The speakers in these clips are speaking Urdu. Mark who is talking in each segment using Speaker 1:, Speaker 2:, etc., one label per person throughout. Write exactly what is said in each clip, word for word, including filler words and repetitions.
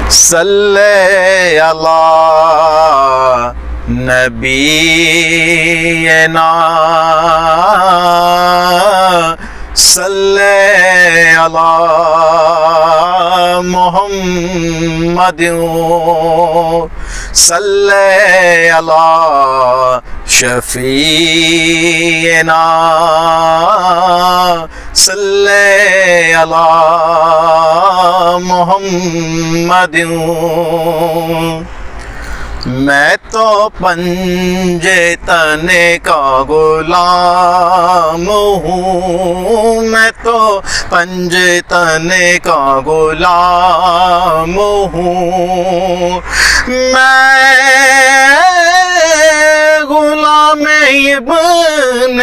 Speaker 1: صلی علی نبینا صلی علی محمد صلی علی شفیعنا صلی علی محمد میں تو پنجے تنے کا غلام ہوں میں تو پنجے تنے کا غلام ہوں میں غلام ابن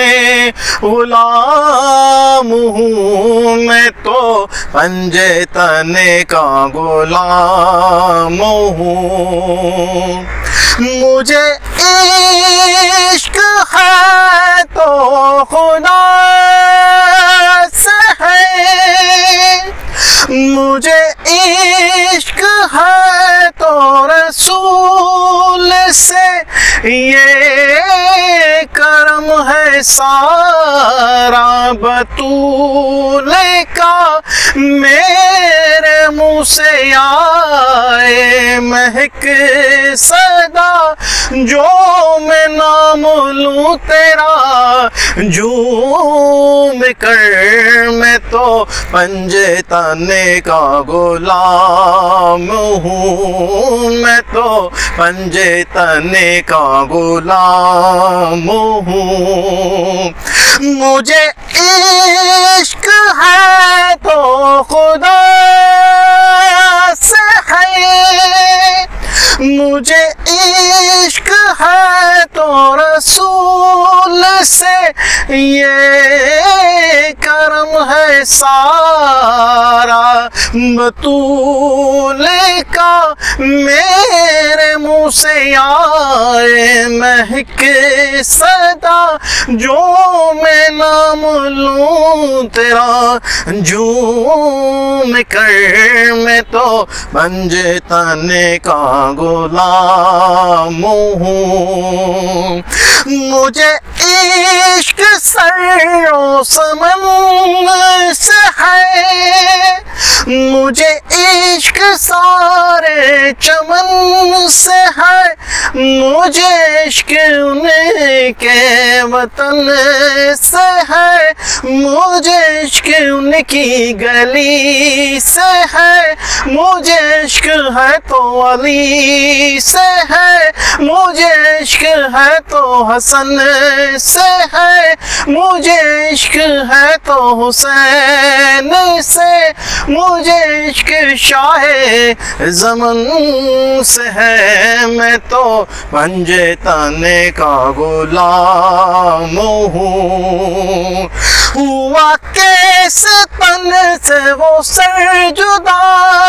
Speaker 1: غلام ہوں میں تو پنجے تنے کا غلام ہوں مجھے عشق ہے تو خدا سے ہے مجھے عشق ہے تو رسول سے یہ کرم ہے سارا بطول کا میرے منہ سے آئے مہک صدا جو میں نام لوں تیرا جھوم کر میں تو پنجے تنے کا غلام ہوں میں تو پنجے تنے کا غلام ہوں مجھے عشق ہے تو خدا سے ہے مجھے عشق ہے تو رسول سے یہ کرم ہے سارا بطول کا میرے منہ سے آئے مہک صدا جو میں نام لوں تیرا جھوم کر میں تو پنجے تنے کا غلام ہوں مجھے عشق سر و سمن سے ہے مجھے عشق سارے چمن سے ہے مجھے عشق ان کے وطن سے ہے مجھے عشق ان کی گلی سے ہے مجھے عشق ہے تو علی سے ہے مجھے عشق ہے تو حسن سے ہے مجھے عشق ہے تو حسین سے مجھے عشق شاہ زمن سے ہے میں تو پنجے تنے کا غلام ہوں ہوا کیسے تن سے وہ سر جدا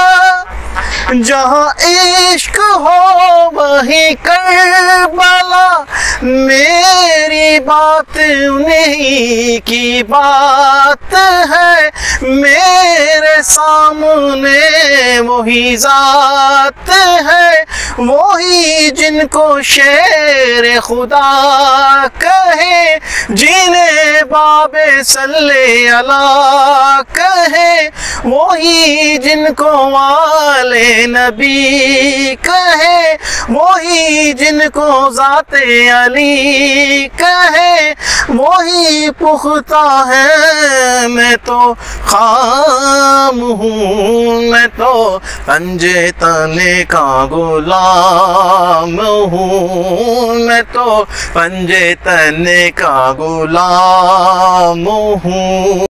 Speaker 1: جہاں عشق ہو وہیں کربلا میری بات انہی کی بات ہے میرے سامنے وہی ذات ہے وہی جن کو شیر خدا کہے جنہیں باب صلی اللہ کہے وہی جن کو والے نبی کہے وہی جن کو ذات علی کہے وہی پختہ ہے میں تو خام ہوں میں تو پنجے تنے کا غلام ہوں میں تو پنجے تنے کا غلام ہوں